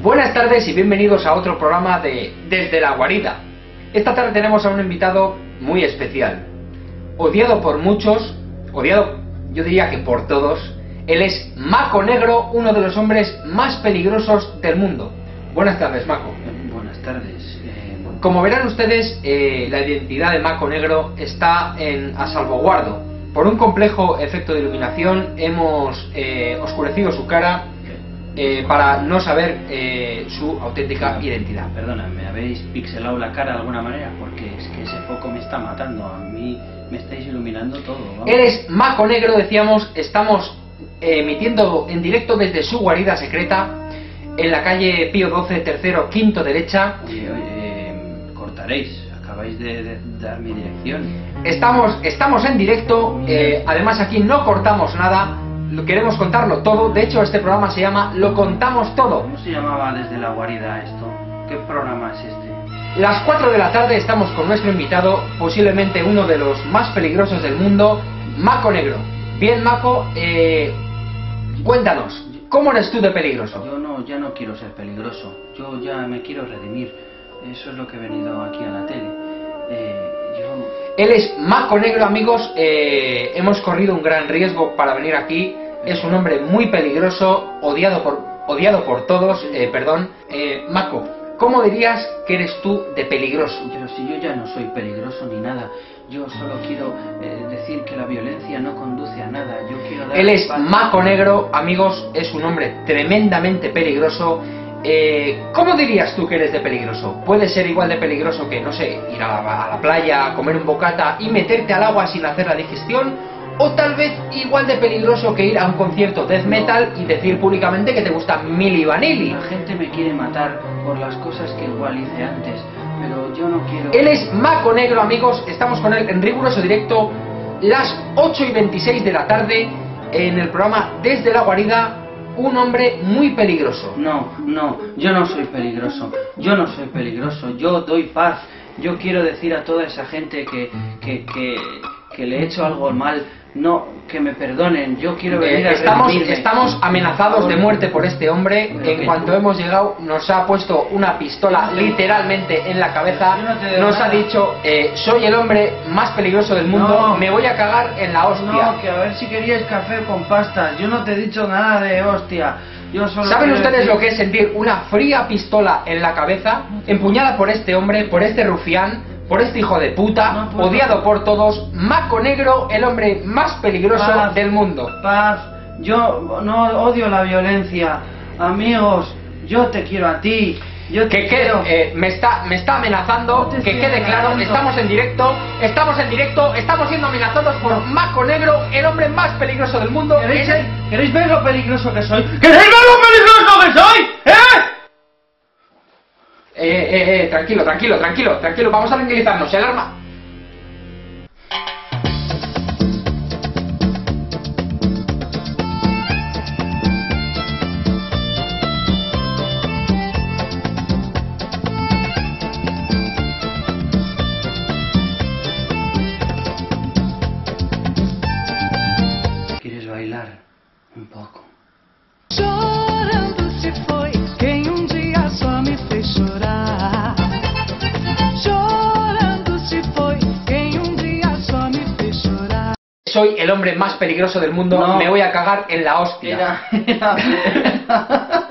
Buenas tardes y bienvenidos a otro programa de Desde la Guarida. Esta tarde tenemos a un invitado muy especial, odiado por muchos, odiado yo diría que por todos. Él es Mako Negro, uno de los hombres más peligrosos del mundo. Buenas tardes, Mako. Buenas tardes. Como verán ustedes, la identidad de Mako Negro está a salvaguardo. Por un complejo efecto de iluminación hemos oscurecido su cara para no saber su auténtica identidad. Perdona, ¿me habéis pixelado la cara de alguna manera? Porque es que ese foco me está matando. A mí me estáis iluminando todo. Vamos. Él es Mako Negro, decíamos, estamos emitiendo en directo desde su guarida secreta en la calle Pío XII, tercero, quinto derecha. Oye, cortaréis. Acabáis de dar mi dirección. Estamos en directo, además aquí no cortamos nada, queremos contarlo todo. De hecho, este programa se llama Lo Contamos Todo. ¿Cómo se llamaba Desde la Guarida esto? ¿Qué programa es este? Las 4 de la tarde estamos con nuestro invitado, posiblemente uno de los más peligrosos del mundo, Mako Negro. Bien, Mako, cuéntanos, ¿cómo eres tú de peligroso? Yo ya no quiero ser peligroso. Yo ya me quiero redimir. Eso es lo que he venido aquí a la tele. Él es Mako Negro, amigos. Hemos corrido un gran riesgo para venir aquí. Es un hombre muy peligroso, odiado por todos. Mako, ¿cómo dirías que eres tú de peligroso? Pero si yo ya no soy peligroso ni nada. Yo solo quiero decir que la violencia no conduce a nada. Yo quiero dar. Él es Mako Negro, amigos. Es un hombre tremendamente peligroso. ¿Cómo dirías tú que eres de peligroso? ¿Puede ser igual de peligroso que, no sé, ir a la playa, comer un bocata y meterte al agua sin hacer la digestión? ¿O tal vez igual de peligroso que ir a un concierto death metal y decir públicamente que te gusta Milli Vanilli? La gente me quiere matar por las cosas que igual hice antes, pero yo no quiero. Él es Mako Negro, amigos. Estamos con él en riguroso directo, las 8:26 de la tarde, en el programa Desde la Guarida. Un hombre muy peligroso. No, yo no soy peligroso. Yo no soy peligroso. Yo doy paz. Yo quiero decir a toda esa gente que le he hecho algo mal, no, que me perdonen. Yo quiero venir a redimirme. Estamos amenazados de muerte por este hombre. En cuanto hemos llegado, nos ha puesto una pistola literalmente en la cabeza. Nos ha dicho, soy el hombre más peligroso del mundo, me voy a cagar en la hostia. No, que a ver si queríais café con pastas. Yo no te he dicho nada de hostia. ¿Saben ustedes lo que es sentir una fría pistola en la cabeza, empuñada por este hombre, por este rufián, por este hijo de puta, odiado por todos? Mako Negro, el hombre más peligroso del mundo. Paz, yo no odio la violencia. Amigos, yo te quiero a ti. Me está amenazando, que quede claro, estamos en directo, estamos siendo amenazados por Mako Negro, el hombre más peligroso del mundo. ¿Queréis ver lo peligroso que soy? ¿Queréis ver lo peligroso que soy? Tranquilo, vamos a tranquilizarnos, el arma. ¿Quieres bailar un poco? Chorando se foi quem dia só me fez chorar. Chorando se foi quem dia só me fez chorar. Soy el hombre más peligroso del mundo, me voy a cagar en la hostia. Era